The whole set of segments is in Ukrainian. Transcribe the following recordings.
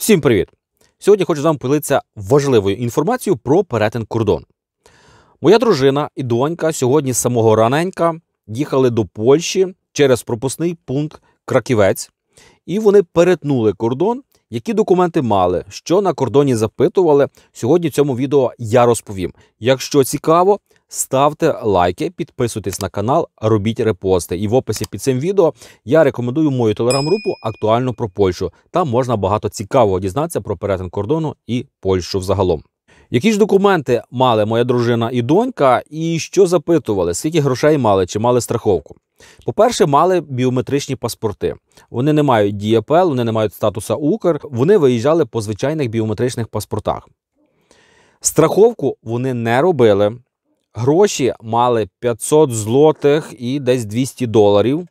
Всім привіт! Сьогодні хочу з вами поділитися важливою інформацією про перетин кордону. Моя дружина і донька сьогодні з самого раненька їхали до Польщі через пропускний пункт Краківець. І вони перетнули кордон. Які документи мали, що на кордоні запитували, сьогодні в цьому відео я розповім. Якщо цікаво, ставте лайки, підписуйтесь на канал, робіть репости. І в описі під цим відео я рекомендую мою телеграм-групу «Актуально про Польщу». Там можна багато цікавого дізнатися про перетин кордону і Польщу взагалом. Які ж документи мали моя дружина і донька, і що запитували, скільки грошей мали, чи мали страховку? По-перше, мали біометричні паспорти. Вони не мають ДІАПЛ, вони не мають статуса Укр, вони виїжджали по звичайних біометричних паспортах. Страховку вони не робили, гроші мали 500 злотих і десь 200 доларів.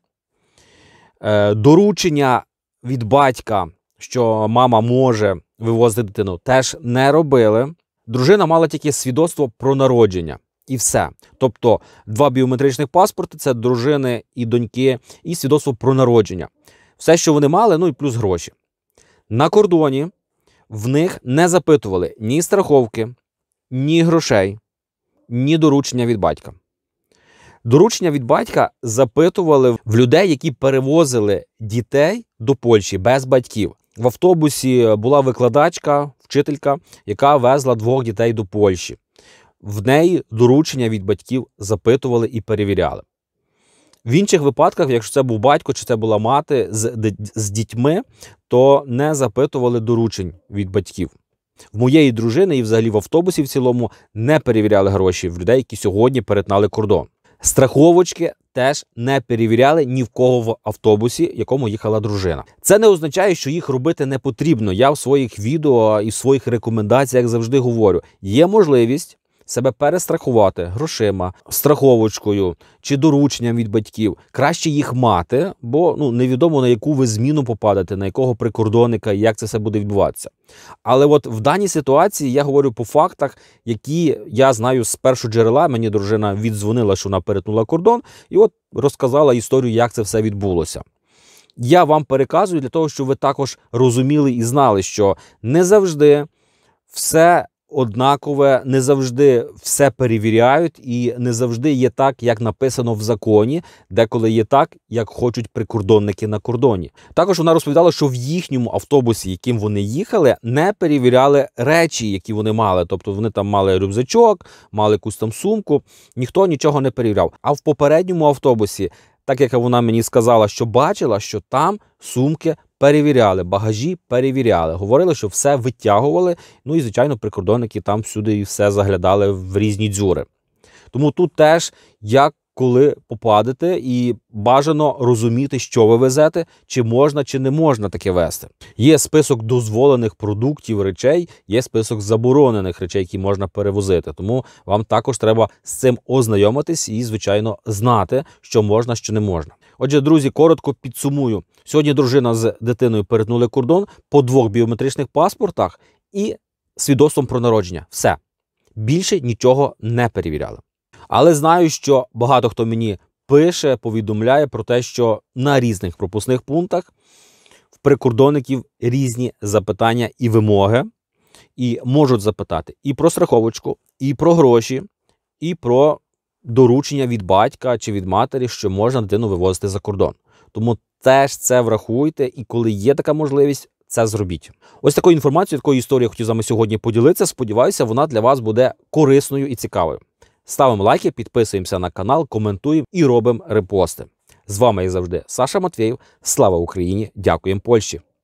Доручення від батька, що мама може вивозити дитину, теж не робили. Дружина мала тільки свідоцтво про народження. І все. Тобто, 2 біометричних паспорти – це дружини і доньки, і свідоцтво про народження. Все, що вони мали, ну і плюс гроші. На кордоні в них не запитували ні страховки, ні грошей, ні доручення від батька. Доручення від батька запитували в людей, які перевозили дітей до Польщі без батьків. В автобусі була викладачка, вчителька, яка везла 2 дітей до Польщі. В неї доручення від батьків запитували і перевіряли. В інших випадках, якщо це був батько чи це була мати з дітьми, то не запитували доручень від батьків. В моєї дружини і взагалі в автобусі в цілому не перевіряли гроші в людей, які сьогодні перетнали кордон. Страховочки теж не перевіряли ні в кого в автобусі, в якому їхала дружина. Це не означає, що їх робити не потрібно. Я в своїх відео і в своїх рекомендаціях завжди говорю, є можливість себе перестрахувати грошима, страховочкою чи дорученням від батьків. Краще їх мати, бо невідомо на яку ви зміну попадете, на якого прикордонника і як це все буде відбуватися. Але от в даній ситуації я говорю по фактах, які я знаю з першого джерела. Мені дружина віддзвонила, що вона перетнула кордон, і от розказала історію, як це все відбулося. Я вам переказую для того, щоб ви також розуміли і знали, що не завжди все однакове, не завжди все перевіряють і не завжди є так, як написано в законі, деколи є так, як хочуть прикордонники на кордоні. Також вона розповідала, що в їхньому автобусі, яким вони їхали, не перевіряли речі, які вони мали. Тобто вони там мали рюкзачок, мали якусь там сумку, ніхто нічого не перевіряв. А в попередньому автобусі, так як вона мені сказала, що бачила, що там сумки перевіряли, багажі перевіряли. Говорили, що все витягували, ну і, звичайно, прикордонники там всюди і все заглядали в різні дзюри. Тому тут теж, як коли попадете, і бажано розуміти, що ви везете, чи можна, чи не можна таке везти. Є список дозволених продуктів, речей, є список заборонених речей, які можна перевозити. Тому вам також треба з цим ознайомитись і, звичайно, знати, що можна, що не можна. Отже, друзі, коротко підсумую. Сьогодні дружина з дитиною перетнули кордон по 2 біометричних паспортах і свідоцтвом про народження. Все. Більше нічого не перевіряли. Але знаю, що багато хто мені пише, повідомляє про те, що на різних пропускних пунктах в прикордонників різні запитання і вимоги. І можуть запитати і про страховочку, і про гроші, і про доручення від батька чи від матері, що можна дитину вивозити за кордон. Тому теж це врахуйте, і коли є така можливість, це зробіть. Ось такою інформацією, такою історією я хотів з вами сьогодні поділитися. Сподіваюся, вона для вас буде корисною і цікавою. Ставимо лайки, підписуємося на канал, коментуємо і робимо репости. З вами, як завжди, Саша Матвєєв. Слава Україні! Дякуємо Польщі!